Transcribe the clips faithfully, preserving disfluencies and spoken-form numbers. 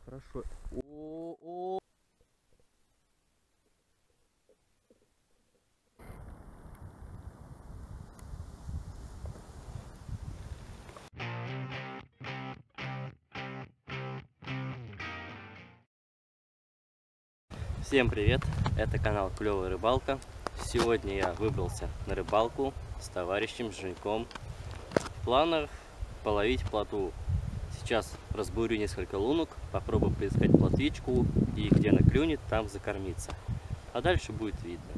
хорошо. О -о -о. Всем привет! Это канал Клевая Рыбалка. Сегодня я выбрался на рыбалку с товарищем Женьком. В планах половить плотву. Сейчас разбурю несколько лунок, попробую поискать плотвичку и где она клюнет, там закормиться. А дальше будет видно.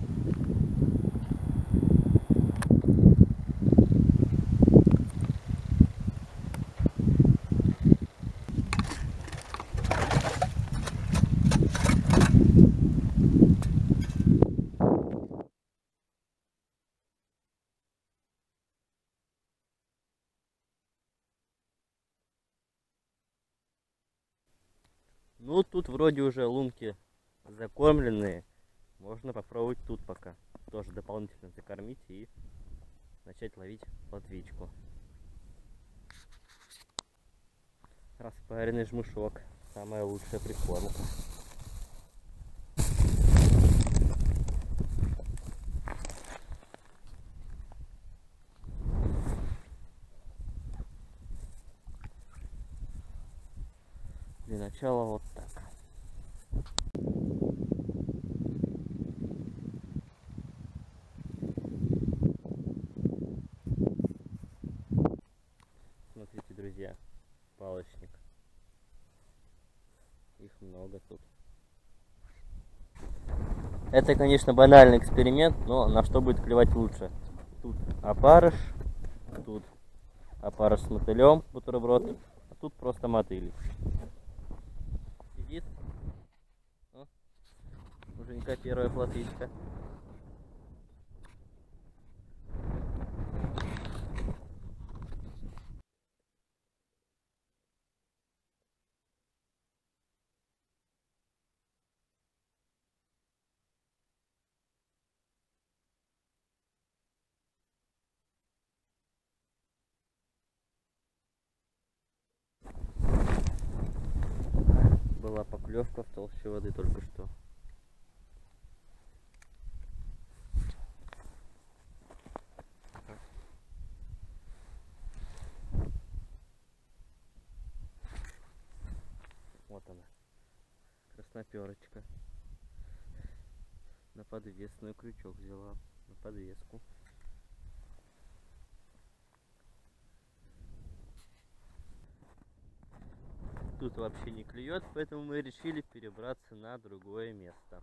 Ну, тут вроде уже лунки закормленные. Можно попробовать тут пока. Тоже дополнительно закормить и начать ловить плотвичку. Распаренный жмышок. Самая лучшая прикормка. Для начала вот так. Смотрите, друзья, палочник. Их много тут. Это, конечно, банальный эксперимент, но на что будет клевать лучше? Тут опарыш, тут опарыш с мотылем, бутерброд, а тут просто мотыль. Сидит. О, Женька первая плотвичка. Была поклевка в толще воды только что. Вот она, красноперочка. На подвесную крючок взяла, на подвеску. Тут вообще не клюет, поэтому мы решили перебраться на другое место.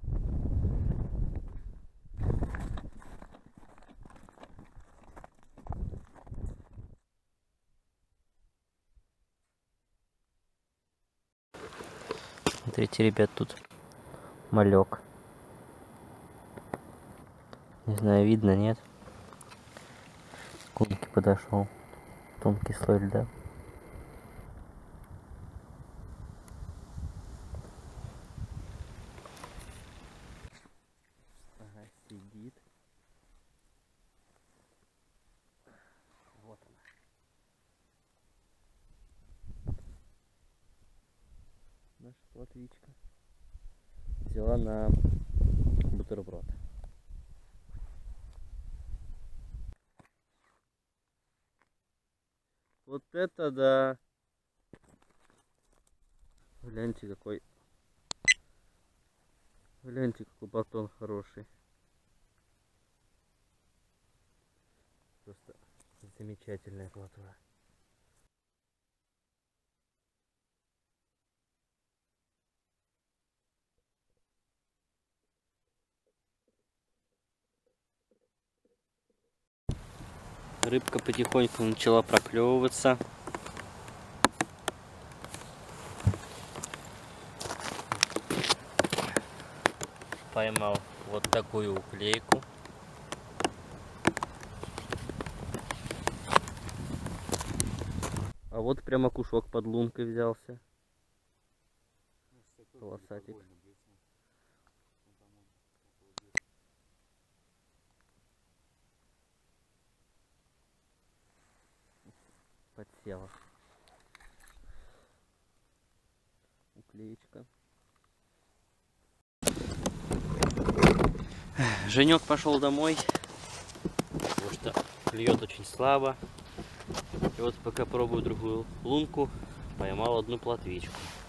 Смотрите, ребят, тут малек. Не знаю, видно, нет? К лунке подошел. Тонкий слой льда. Ага, сидит. Вот она. Наша плотвичка. Взяла на бутерброд. Вот это да! Гляньте, какой... Гляньте, какой батон хороший. Просто замечательная плотва. Рыбка потихоньку начала проклевываться. Поймал вот такую уклейку. А вот прямо кушок под лункой взялся. Полосатик. Подсела. наклеечка. Женек пошел домой, потому что клюет очень слабо. И вот пока пробую другую лунку, поймал одну плотвичку.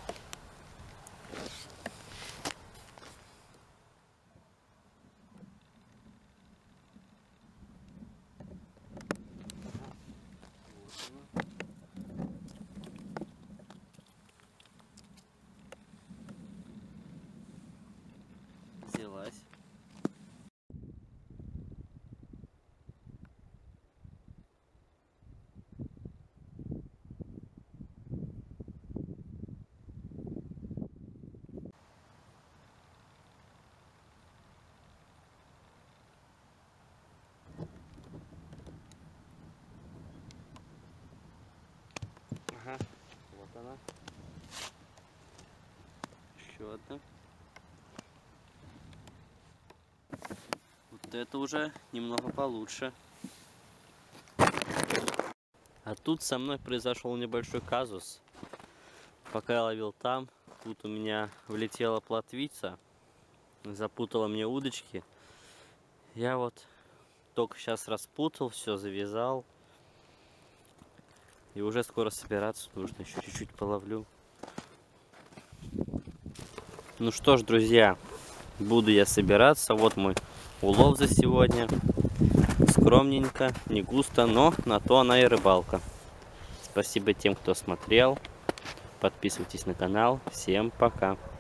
Взялась. Ага, вот она. Еще одна. Вот это уже немного получше. А тут со мной произошел небольшой казус. Пока я ловил там, тут у меня влетела плотвица, запутала мне удочки. Я вот только сейчас распутал, все завязал. И уже скоро собираться нужно, еще чуть-чуть половлю. Ну что ж, друзья, буду я собираться. Вот мой улов за сегодня. Скромненько, не густо, но на то она и рыбалка. Спасибо тем, кто смотрел. Подписывайтесь на канал. Всем пока.